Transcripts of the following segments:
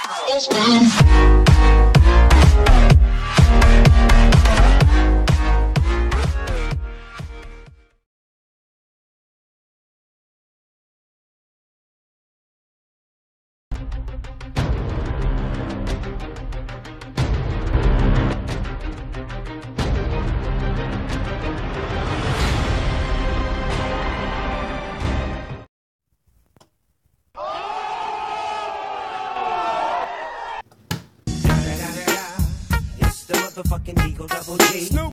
It's the motherfucking Eagle Double G. Snoop.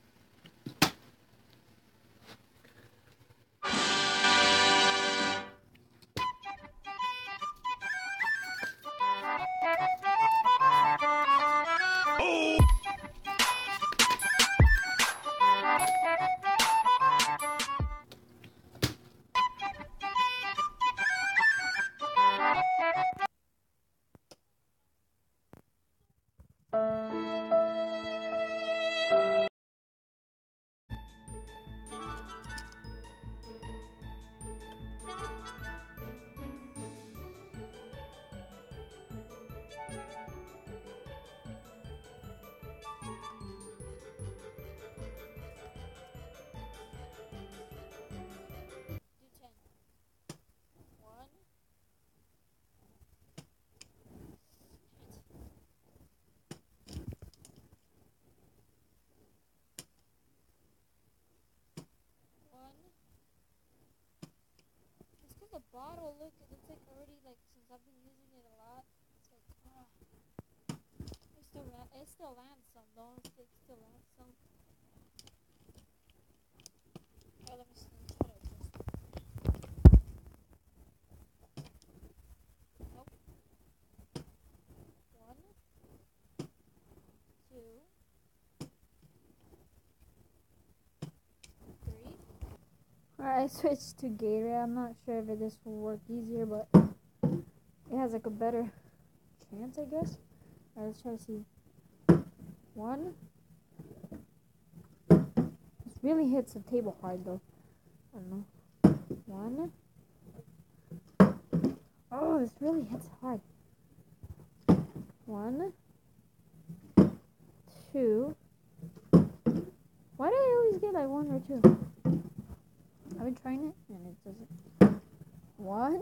The bottle, look, it's like already, like, since I've been using it a lot, it's like, it still lands some, though. It still lands some. Oh, let me see. Try to adjust it. Nope. 1, 2, 3. Alright, I switched to Gatorade. I'm not sure if this will work easier, but it has like a better chance, I guess. Alright, let's try to see. 1. This really hits the table hard, though. I don't know. 1. Oh, this really hits hard. 1, 2. Why do I always get like 1 or 2? I've been trying it and it doesn't. 1,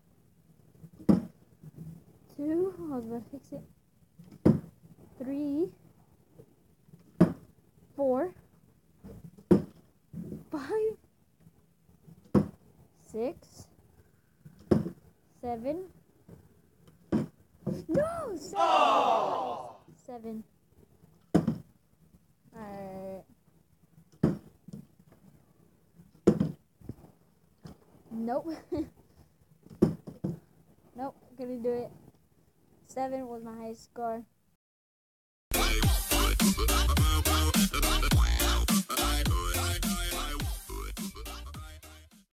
2. I was about to fix it. 3, 4, 5, 6, 7. No, 7. Oh! 7. Alright. Nope. Nope, couldn't do it. 7 was my highest score.